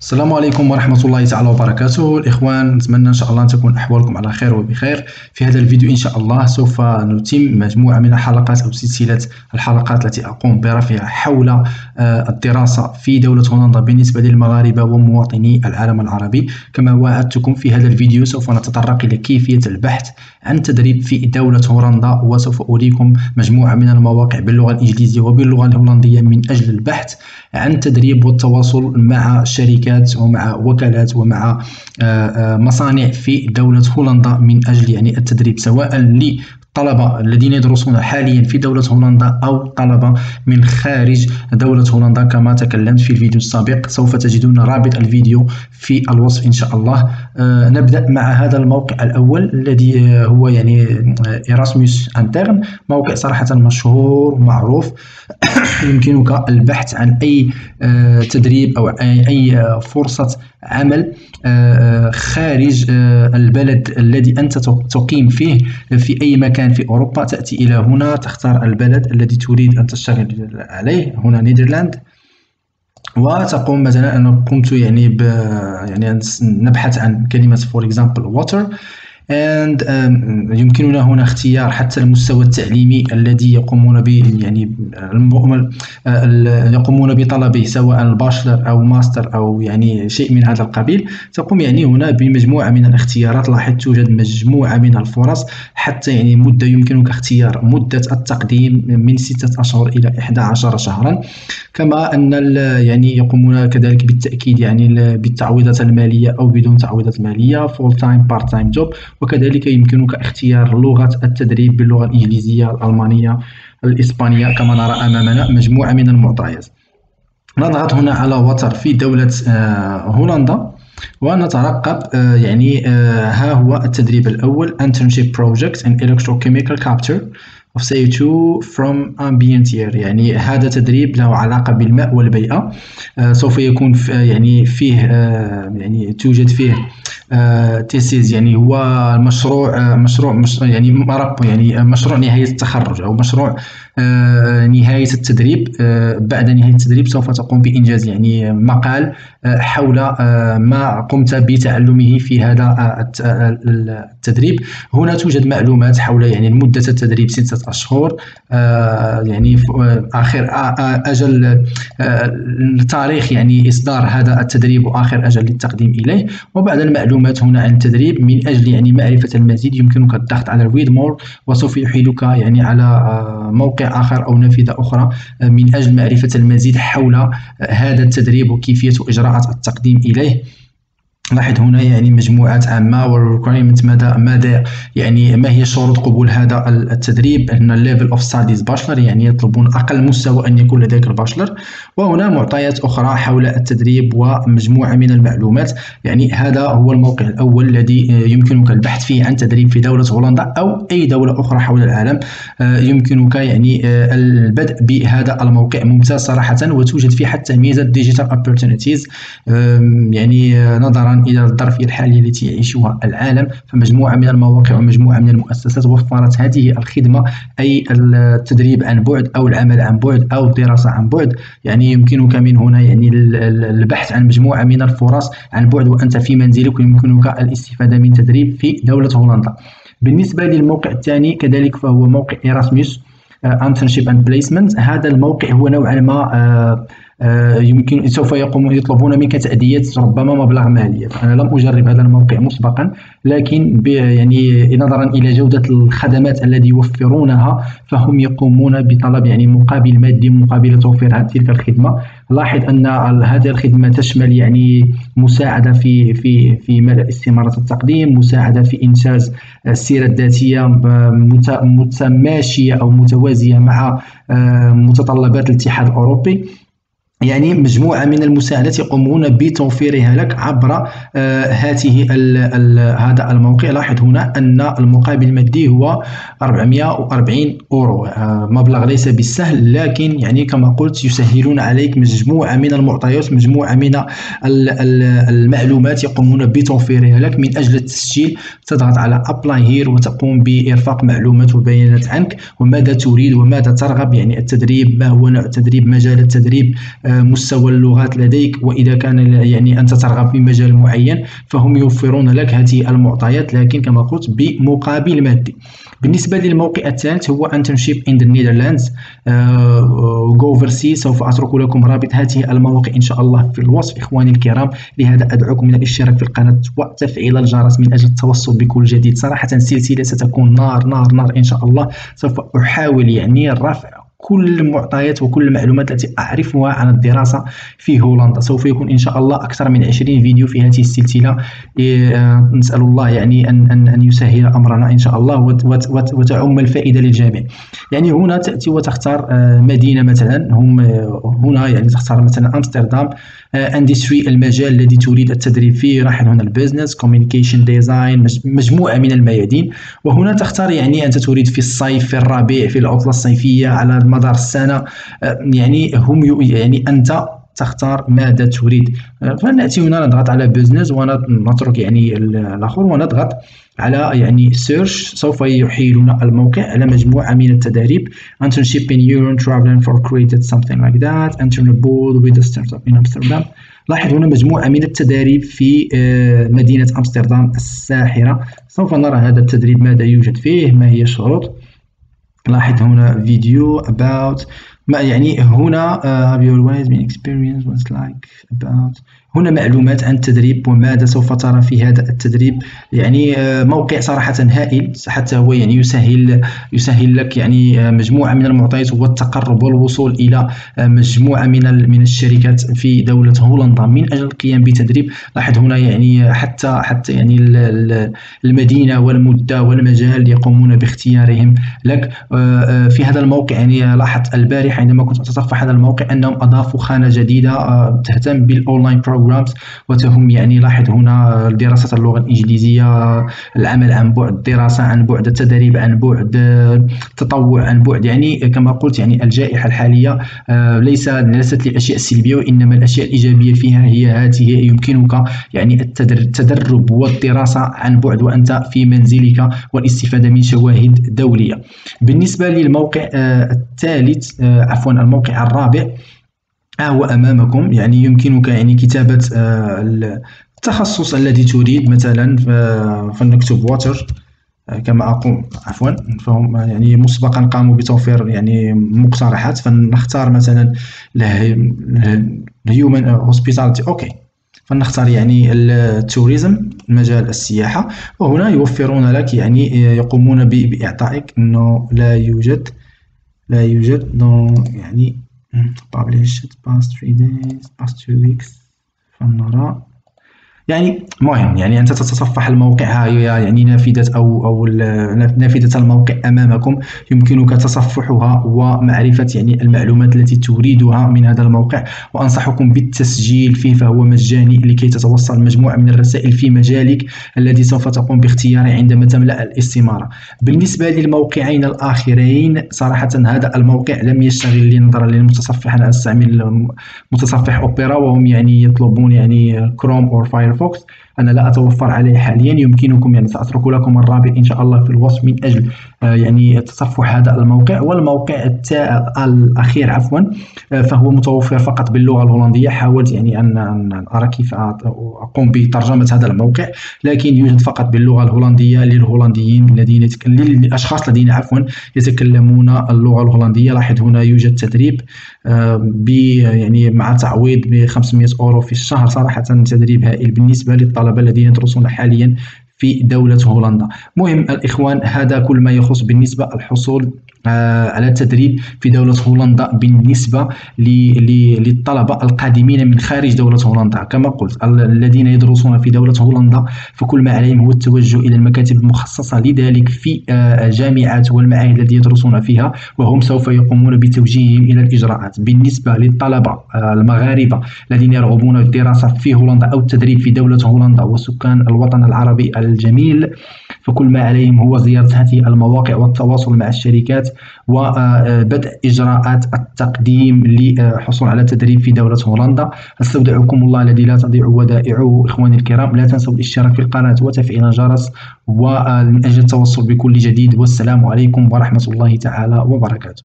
السلام عليكم ورحمة الله تعالى وبركاته الإخوان، نتمنى إن شاء الله أن تكون أحوالكم على خير وبخير. في هذا الفيديو إن شاء الله سوف نتم مجموعة من الحلقات أو سلسلة الحلقات التي أقوم برفعها حول الدراسة في دولة هولندا بالنسبة للمغاربة ومواطني العالم العربي. كما وعدتكم في هذا الفيديو سوف نتطرق إلى كيفية البحث عن تدريب في دولة هولندا، وسوف أريكم مجموعة من المواقع باللغة الإنجليزية وباللغة الهولندية من أجل البحث عن تدريب والتواصل مع شركات ومع وكالات ومع مصانع في دولة هولندا من أجل التدريب، سواء للطلبة الذين يدرسون حاليا في دولة هولندا أو طلبة من خارج دولة هولندا. كما تكلمت في الفيديو السابق سوف تجدون رابط الفيديو في الوصف إن شاء الله. نبدأ مع هذا الموقع الأول الذي هو إيراسموس انترن، موقع صراحة مشهور ومعروف. يمكنك البحث عن أي تدريب أو أي فرصة عمل خارج البلد الذي أنت تقيم فيه في أي مكان في أوروبا. تأتي إلى هنا، تختار البلد الذي تريد أن تشتغل عليه، هنا نيدرلاند، وتقوم مثلا أنا قمت نبحث عن كلمة for example water يمكننا هنا اختيار حتى المستوى التعليمي الذي يقومون يقومون بطلبه، سواء الباشلر أو ماستر أو شيء من هذا القبيل. تقوم هنا بمجموعة من الاختيارات. لاحظ توجد مجموعة من الفرص، حتى مدة يمكنك اختيار مدة التقديم من 6 أشهر إلى 11 شهرا. كما أن يقومون كذلك بالتأكيد بالتعويضات المالية أو بدون تعويضات مالية، full time part time job. وكذلك يمكنك اختيار لغة التدريب باللغة الإنجليزية، الألمانية، الإسبانية. كما نرى أمامنا مجموعة من المعطيات. نضغط هنا على وتر في دولة هولندا ونترقب. ها هو التدريب الأول Internship Project in Electrochemical Capture of CO2 from ambient air. هذا تدريب له علاقة بالماء والبيئة. سوف يكون فيه توجد فيه تيسيز، هو مشروع مشروع نهاية التخرج أو مشروع نهاية التدريب. بعد نهاية التدريب سوف تقوم بإنجاز مقال حول ما قمت بتعلمه في هذا التدريب. هنا توجد معلومات حول مدة التدريب 6 أشهر، آخر أجل تاريخ إصدار هذا التدريب وآخر أجل للتقديم إليه. وبعد المعلومات هنا عن التدريب من أجل معرفة المزيد يمكنك الضغط على read more، وسوف يحيلك على موقع آخر أو نافذة أخرى من أجل معرفة المزيد حول هذا التدريب وكيفية إجراءات التقديم إليه. لاحظ هنا مجموعات عامة والrequirement، ماذا ما هي شروط قبول هذا التدريب. أن level of studies bachelor، يطلبون أقل مستوى أن يكون لديك الباشلر. وهنا معطيات أخرى حول التدريب ومجموعة من المعلومات. هذا هو الموقع الأول الذي يمكنك البحث فيه عن تدريب في دولة هولندا أو أي دولة أخرى حول العالم. يمكنك البدء بهذا الموقع، ممتاز صراحة، وتوجد فيه حتى ميزة digital opportunities. نظرا إلى الظرفية الحالية التي يعيشها العالم، فمجموعة من المواقع ومجموعة من المؤسسات وفرت هذه الخدمة، أي التدريب عن بعد أو العمل عن بعد أو الدراسة عن بعد. يمكنك من هنا البحث عن مجموعة من الفرص عن بعد وأنت في منزلك، ويمكنك الاستفادة من تدريب في دولة هولندا. بالنسبة للموقع الثاني كذلك فهو موقع إيراسموس Internship and Placement. هذا الموقع هو نوعا ما يمكن سوف يطلبون منك تأدية ربما مبلغ مالي. أنا لم أجرب هذا الموقع مسبقا، لكن نظرا إلى جودة الخدمات التي يوفرونها فهم يقومون بطلب مقابل مادي مقابل توفير تلك الخدمة. لاحظ أن هذه الخدمة تشمل مساعدة في ملء استمارة التقديم، مساعدة في إنجاز السيرة الذاتية متماشية أو متوازية مع متطلبات الاتحاد الأوروبي. مجموعة من المساعدات يقومون بتوفيرها لك عبر هذا الموقع. لاحظ هنا أن المقابل المادي هو 440 أورو، مبلغ ليس بالسهل، لكن كما قلت يسهلون عليك مجموعة من المعطيات، مجموعة من المعلومات يقومون بتوفيرها لك. من أجل التسجيل تضغط على Apply Here وتقوم بإرفاق معلومات وبيانات عنك وماذا تريد وماذا ترغب، التدريب، ما هو نوع التدريب، مجال التدريب، مستوى اللغات لديك، وإذا كان يعني أنت ترغب في مجال معين فهم يوفرون لك هذه المعطيات، لكن كما قلت بمقابل مادي. بالنسبة للموقع الثالث هو Internship in the Netherlands GoVersi. سوف أترك لكم رابط هذه المواقع إن شاء الله في الوصف إخواني الكرام، لهذا أدعوكم إلى الاشتراك في القناة وتفعيل الجرس من أجل التوصل بكل جديد. صراحة سلسلة ستكون نار نار نار إن شاء الله. سوف أحاول يعني رفع كل المعطيات وكل المعلومات التي أعرفها عن الدراسة في هولندا. سوف يكون إن شاء الله أكثر من 20 فيديو في هذه السلسلة. نسأل الله يعني أن يسهل أمرنا إن شاء الله وتعم الفائدة للجميع. يعني هنا تأتي وتختار مدينة مثلا، هنا يعني تختار مثلا أمستردام. اندستري المجال الذي تريد التدريب فيه، راح هنا البيزنس كوميونيكيشن ديزاين، مجموعة من الميادين. وهنا تختار يعني أنت تريد في الصيف، في الربيع، في العطلة الصيفية، على مدار السنة. يعني يعني أنت تختار ماذا تريد. فنأتي هنا نضغط على بيزنس ونترك يعني الآخر ونضغط على يعني سيرش. سوف يحيلنا الموقع على مجموعة من التدريب. Internship in Europe, traveling for created something like that, Entrepreneur with a startup in Amsterdam. لاحظ هنا مجموعة من التدريب في مدينة أمستردام الساحرة. سوف نرى هذا التدريب ماذا يوجد فيه، ما هي الشروط. لاحظ هنا فيديو about ما يعني هنا have you always been experienced what's like about. هنا معلومات عن التدريب وماذا سوف ترى في هذا التدريب. يعني موقع صراحة هائل، حتى هو يعني يسهل لك يعني مجموعة من المعطيات والتقرب والوصول إلى مجموعة من الشركات في دولة هولندا من أجل القيام بتدريب. لاحظ هنا يعني حتى يعني المدينة والمدة والمجال يقومون باختيارهم لك في هذا الموقع. يعني لاحظت البارحة عندما كنت أتصفح هذا الموقع أنهم أضافوا خانة جديدة تهتم بالأونلاين بروجرامز، وتهم يعني لاحظ هنا دراسة اللغة الإنجليزية، العمل عن بعد، الدراسة عن بعد، التدريب عن بعد، التطوع عن بعد. يعني كما قلت يعني الجائحة الحالية ليست للأشياء السلبية، وإنما الأشياء الإيجابية فيها هي هذه. يمكنك يعني التدرب والدراسة عن بعد وأنت في منزلك والاستفادة من شواهد دولية. بالنسبة للموقع الثالث عفوا الموقع الرابع هو أمامكم. يعني يمكنك يعني كتابة التخصص الذي تريد، مثلا فلنكتب واتر كما أقوم عفوا. فهم يعني مسبقا قاموا بتوفير يعني مقترحات، فنختار مثلا الهيومن هوسبيتاليتي أوكي، فنختار يعني التوريزم مجال السياحة. وهنا يوفرون لك يعني يقومون بإعطائك أنه لا يوجد يعني published past 3 days past 2 weeks. فنرى يعني مهم يعني أنت تتصفح الموقع. ها هي يعني نافذة أو نافذة الموقع أمامكم، يمكنك تصفحها ومعرفة يعني المعلومات التي تريدها من هذا الموقع. وأنصحكم بالتسجيل فيه، فهو مجاني لكي تتوصل مجموعة من الرسائل في مجالك الذي سوف تقوم باختياره عندما تملأ الاستمارة. بالنسبة للموقعين الآخرين صراحة هذا الموقع لم يشتغل لي نظرا للمتصفح. أنا أستعمل متصفح أوبرا وهم يعني يطلبون يعني كروم أو فايرفوكس، أنا لا أتوفر عليه حاليا. يمكنكم يعني سأترك لكم الرابط إن شاء الله في الوصف من أجل يعني تصفح هذا الموقع. والموقع الأخير عفوا فهو متوفر فقط باللغة الهولندية. حاولت يعني أن أرى كيف أقوم بترجمة هذا الموقع، لكن يوجد فقط باللغة الهولندية للهولنديين للأشخاص الذين عفوا يتكلمون اللغة الهولندية. لاحظ هنا يوجد تدريب يعني مع تعويض ب 500 أورو في الشهر. صراحة تدريب هائل بالنسبة للطلبة الذين يدرسون حاليا في دولة هولندا. مهم الإخوان، هذا كل ما يخص بالنسبة الحصول على التدريب في دولة هولندا بالنسبة للطلبة القادمين من خارج دولة هولندا. كما قلت الذين يدرسون في دولة هولندا فكل ما عليهم هو التوجه إلى المكاتب المخصصة لذلك في الجامعات والمعاهد التي يدرسون فيها، وهم سوف يقومون بتوجيههم إلى الإجراءات. بالنسبة للطلبة المغاربة الذين يرغبون في الدراسة في هولندا أو التدريب في دولة هولندا وسكان الوطن العربي الجميل، فكل ما عليهم هو زيارة هذه المواقع والتواصل مع الشركات وبدء إجراءات التقديم للحصول على التدريب في دولة هولندا. استودعكم الله الذي لا تضيع ودائعه. إخواني الكرام، لا تنسوا الاشتراك في القناة وتفعيل الجرس ومن أجل التوصل بكل جديد. والسلام عليكم ورحمة الله تعالى وبركاته.